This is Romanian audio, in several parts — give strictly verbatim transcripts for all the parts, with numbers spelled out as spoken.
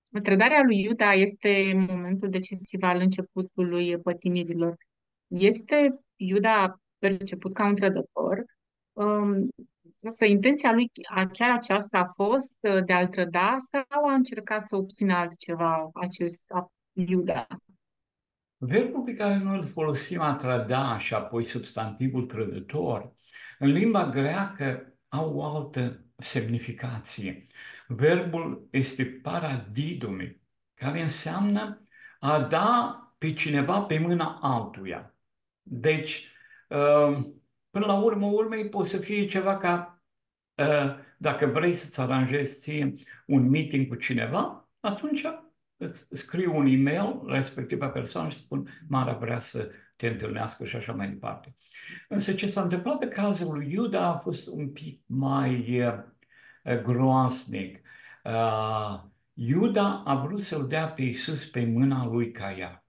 Trădarea lui Iuda este momentul decisiv al începutului pătimirilor. Este Iuda perceput ca un trădător? Um, Însă intenția lui a- chiar aceasta a fost uh, de a-l trăda sau a încercat să obțină altceva acest a- Iuda? Verbul pe care noi îl folosim a trăda și apoi substantivul trădător, în limba greacă au o altă semnificație. Verbul este paradidomi, care înseamnă a da pe cineva pe mâna altuia. Deci, uh, până la urmă, urmei, poate să fie ceva ca, uh, dacă vrei să-ți aranjezi ție un meeting cu cineva, atunci îți scriu un e-mail respectiva persoană și spun, Mara vrea să te întâlnească și așa mai departe. Însă ce s-a întâmplat pe cazul lui Iuda a fost un pic mai uh, groaznic. Uh, Iuda a vrut să-l dea pe Iisus pe mâna lui Caia.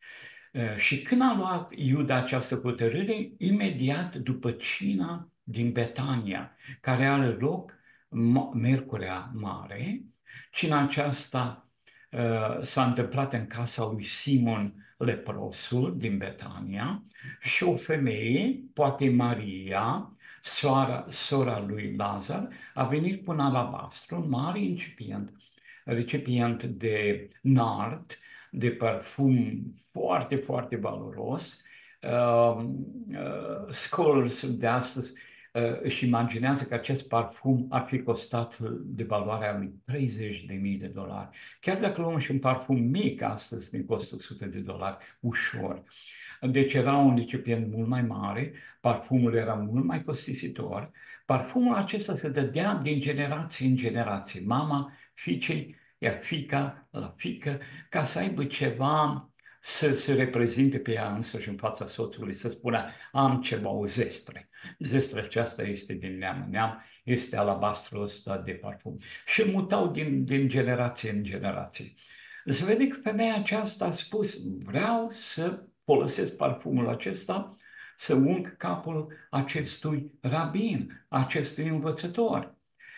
Uh, Și când a luat Iuda această hotărâre, imediat după cina din Betania, care are loc ma- Miercurea Mare, cina aceasta uh, s-a întâmplat în casa lui Simon leprosul din Betania și o femeie, poate Maria, soara, sora lui Lazar, a venit cu un alabastru, un mare incipient, recipient de nard, de parfum foarte, foarte valoros. Uh, uh, scholars de astăzi uh, își imaginează că acest parfum ar fi costat de valoarea lui treizeci de mii de dolari. Chiar dacă luăm și un parfum mic astăzi, ne costă o sută de dolari, ușor. Deci era un recipient mult mai mare, parfumul era mult mai costisitor. Parfumul acesta se dădea din generație în generație. Mama fiicei, iar fiica la fiică, ca să aibă ceva să se reprezinte pe ea însăși în fața soțului, să spună, am ceva, o zestre. Zestre aceasta este din neam în neam, este alabastrul ăsta de parfum. Și îl mutau din, din generație în generație. Se vede că femeia aceasta a spus, vreau să folosesc parfumul acesta, să ung capul acestui rabin, acestui învățător.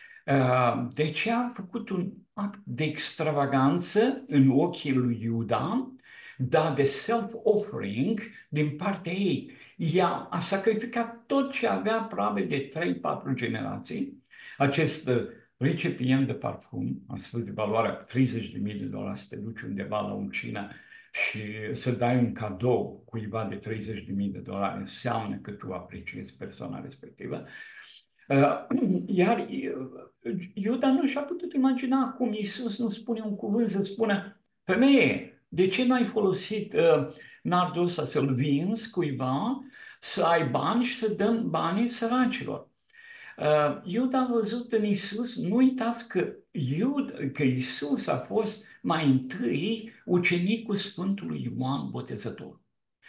Uh, De ce a făcut un act de extravaganță în ochii lui Iuda, dar de self-offering din partea ei? Ea a sacrificat tot ce avea probabil de trei patru generații, acest uh, recipient de parfum, am spus de valoarea treizeci de mii de dolari, să te duci undeva la un cină și să dai un cadou cuiva de treizeci de mii de dolari, înseamnă că tu apreciezi persoana respectivă. Uh, Iar uh, Iuda nu și-a putut imagina cum Iisus nu spune un cuvânt să spună, femeie, de ce n-ai folosit uh, nardul ăsta să-l vinzi cuiva, să ai bani și să dăm banii săracilor? Uh, Iuda a văzut în Iisus, nu uitați că, Iud, că Iisus a fost mai întâi ucenicul Sfântului Ioan Botezător.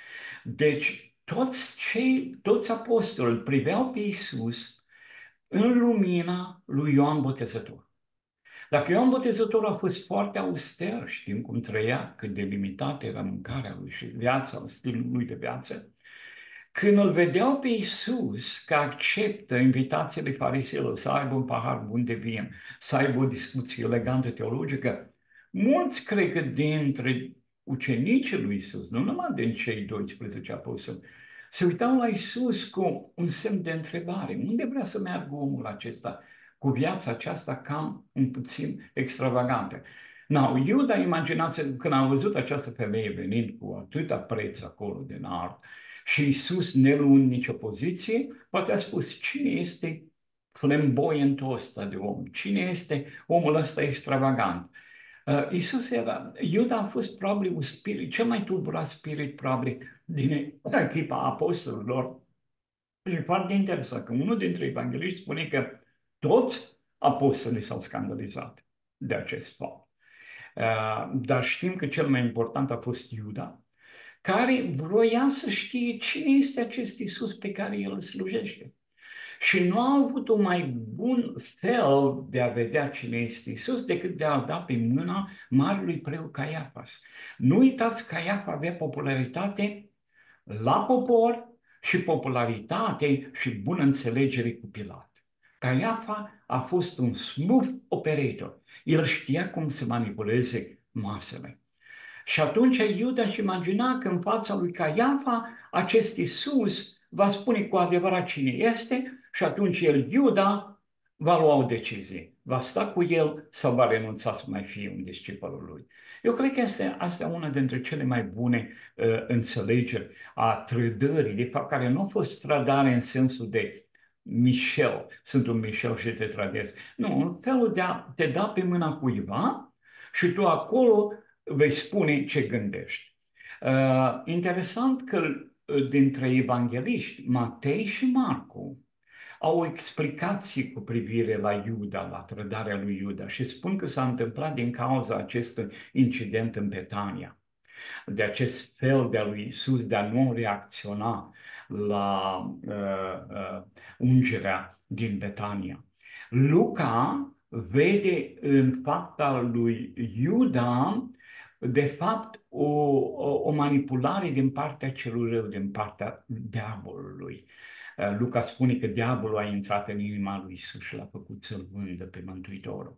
Deci, toți cei, toți apostolii priveau pe Iisus în lumina lui Ioan Botezător. Dacă Ioan Botezător a fost foarte auster, știm cum trăia, cât de limitată era mâncarea lui și viața, stilul lui de viață, când îl vedeau pe Iisus că acceptă invitațiile fariseilor să aibă un pahar bun de vin, să aibă o discuție elegantă teologică, mulți cred că dintre ucenicii lui Iisus, nu numai din cei doisprezece apostoli, se uitau la Iisus cu un semn de întrebare. Unde vrea să meargă omul acesta cu viața aceasta cam un puțin extravagantă? Now, Iuda, imaginați când a văzut această femeie venind cu atâta preț acolo de nard, și Iisus, neluând nicio poziție, poate a spus, cine este flamboyantul ăsta de om? Cine este omul ăsta extravagant? Uh, Iisus era, Iuda a fost probabil un spirit, cel mai tulburat spirit probabil din echipa apostolilor. Și e foarte interesant că unul dintre evangeliști spune că toți apostolii s-au scandalizat de acest fapt. Uh, dar știm că cel mai important a fost Iuda, care vroia să știe cine este acest Iisus pe care el îl slujește. Și nu a avut un mai bun fel de a vedea cine este Iisus decât de a da pe mâna marelui preot Caiafas. Nu uitați, Caiafa avea popularitate la popor și popularitate și bună înțelegere cu Pilat. Caiafa a fost un smooth operator. El știa cum să manipuleze masele. Și atunci Iuda își imagina că în fața lui Caiafa acest Iisus va spune cu adevărat cine este și atunci el, Iuda, va lua o decizie. Va sta cu el sau va renunța să mai fie un discipol al lui. Eu cred că este asta una dintre cele mai bune uh, înțelegeri a trădării, de fapt care nu a fost trădare în sensul de Michel, sunt un Michel și te trădez. Nu, în felul de a te da pe mâna cuiva și tu acolo vei spune ce gândești. Uh, interesant că uh, dintre evangeliști, Matei și Marcu, au o explicație cu privire la Iuda, la trădarea lui Iuda și spun că s-a întâmplat din cauza acestui incident în Betania, de acest fel de a lui Isus de a nu reacționa la uh, uh, ungerea din Betania. Luca vede în fapta lui Iuda de fapt o, o, o manipulare din partea celui rău, din partea diavolului. Uh, Luca spune că diavolul a intrat în inima lui Isus și l-a făcut să-l vândă pe Mântuitorul.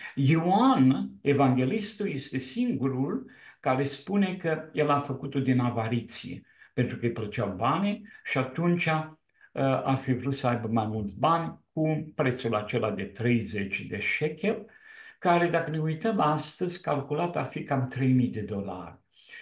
Ioan, evanghelistul, este singurul care spune că el a făcut-o din avariție, pentru că îi plăceau banii și atunci uh, ar fi vrut să aibă mai mulți bani cu prețul acela de treizeci de shekel, care, dacă ne uităm astăzi, calculat ar fi cam trei mii de dolari.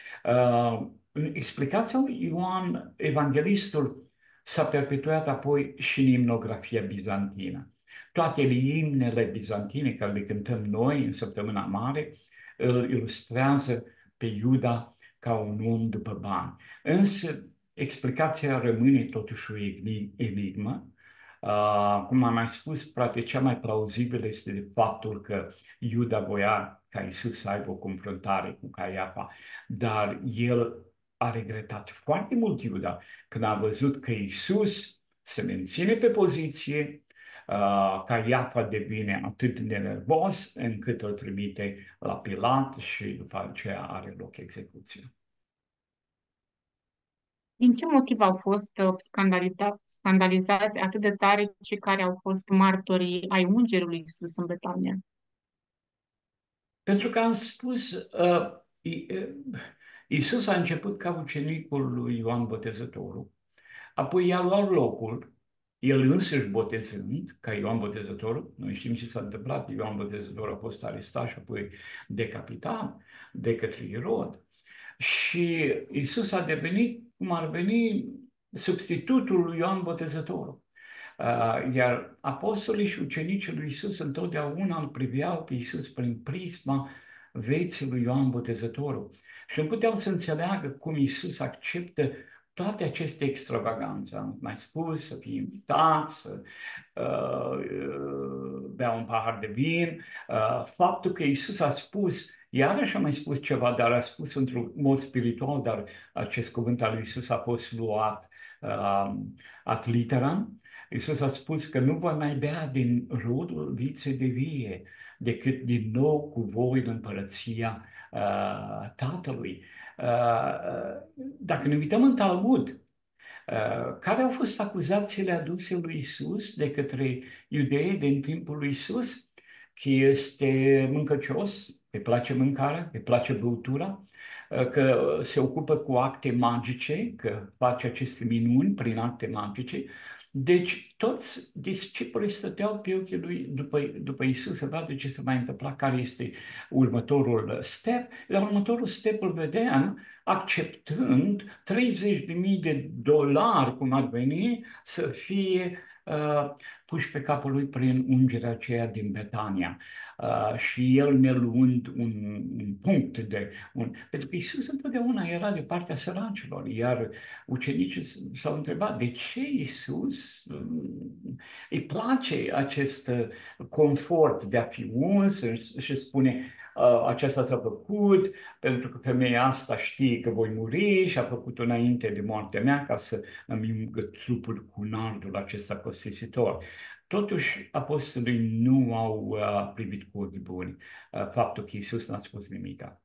Uh, explicația lui Ioan, evanghelistul, s-a perpetuat apoi și în imnografia bizantină. Toate imnele bizantine care le cântăm noi în Săptămâna Mare îl ilustrează pe Iuda ca un om după bani. Însă explicația rămâne totuși o enigmă. Uh, cum am mai spus, poate cea mai plauzibilă este de faptul că Iuda voia ca Iisus să aibă o confruntare cu Caiafa, dar el a regretat foarte mult Iuda când a văzut că Iisus se menține pe poziție, uh, Caiafa devine atât de nervos încât îl trimite la Pilat și după aceea are loc execuția. Din ce motiv au fost uh, scandaliza- scandalizați atât de tare cei care au fost martorii ai ungerii lui Iisus în Betania? Pentru că am spus, uh, I- uh, Iisus a început ca ucenicul lui Ioan Botezătorul, apoi i-a luat locul, el însuși botezând, ca Ioan Botezătorul. Noi știm ce s-a întâmplat, Ioan Botezătorul a fost arestat și apoi decapitat de către Irod. Și Iisus a devenit, cum ar veni, substitutul lui Ioan Botezătorul. Uh, iar apostolii și ucenicii lui Iisus întotdeauna îl priveau pe Iisus prin prisma vieții lui Ioan Botezătorul. Și nu puteau să înțeleagă cum Iisus acceptă toate aceste extravaganțe. Am mai spus, să fie invitat, să uh, uh, bea un pahar de vin. Uh, faptul că Iisus a spus, iarăși a mai spus ceva, dar a spus într-un mod spiritual, dar acest cuvânt al lui Iisus a fost luat uh, ad literam. Iisus a spus că nu voi mai bea din rodul viței de vie, decât din nou cu voi în împărăția uh, Tatălui. Uh, uh, dacă ne uităm în Talmud, uh, care au fost acuzațiile aduse lui Iisus de către iudei din timpul lui Iisus? Că este mâncăcios, îi place mâncarea, îi place băutura, uh, că se ocupă cu acte magice, că face aceste minuni prin acte magice. Deci toți discipolii stăteau pe ochii lui după, după Iisus să vadă ce se va întâmpla, care este următorul step. La următorul step îl vedeam acceptând treizeci de mii de dolari, cum ar veni, să fie uh, puși pe capul lui prin ungerea aceea din Betania. Uh, și el ne luând un, un punct de... Un... Pentru că Iisus întotdeauna era de partea săracilor, iar ucenicii s-au întrebat de ce Iisus um, îi place acest confort de a fi uns și spune uh, aceasta s-a făcut pentru că femeia asta știe că voi muri și a făcut-o înainte de moartea mea ca să îmi ungă trupul cu nardul acesta costisitor. Totuși, apostolii nu au uh, privit cu ochi buni uh, faptul că Iisus n-a spus nimic.